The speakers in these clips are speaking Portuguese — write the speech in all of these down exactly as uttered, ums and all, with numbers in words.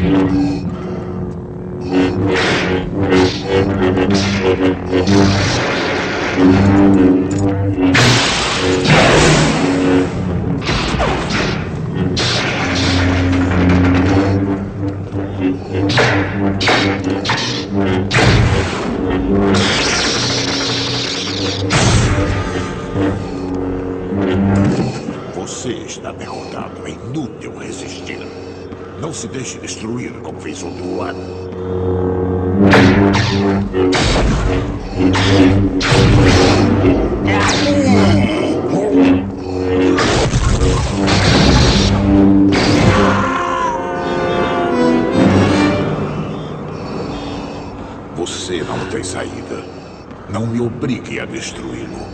Você está derrotado. É inútil resistir. Não se deixe destruir como fez o Obi-Wan. Você não tem saída. Não me obrigue a destruí-lo.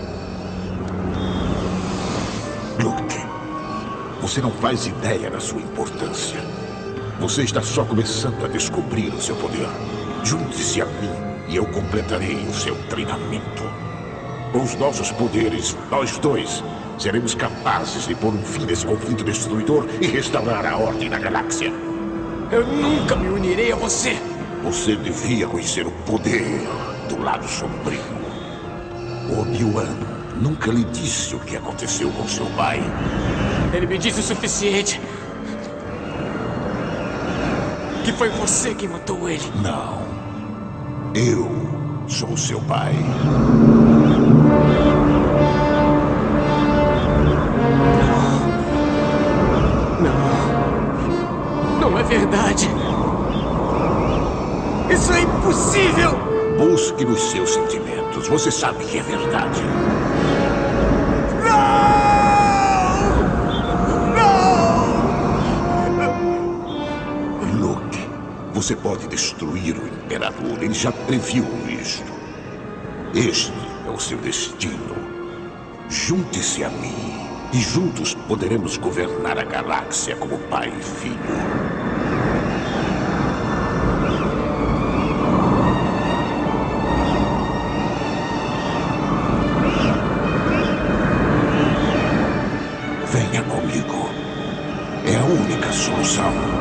Luke, você não faz ideia da sua importância. Você está só começando a descobrir o seu poder. Junte-se a mim e eu completarei o seu treinamento. Com os nossos poderes, nós dois seremos capazes de pôr um fim nesse conflito destruidor e restaurar a ordem na galáxia. Eu nunca me unirei a você. Você devia conhecer o poder do lado sombrio. Obi-Wan nunca lhe disse o que aconteceu com seu pai. Ele me disse o suficiente. Que foi você quem matou ele. Não. Eu sou seu pai. Não. Não é verdade. Isso é impossível! Busque nos seus sentimentos. Você sabe que é verdade. Você pode destruir o Imperador. Ele já previu isto. Este é o seu destino. Junte-se a mim. E juntos poderemos governar a galáxia como pai e filho. Venha comigo. É a única solução.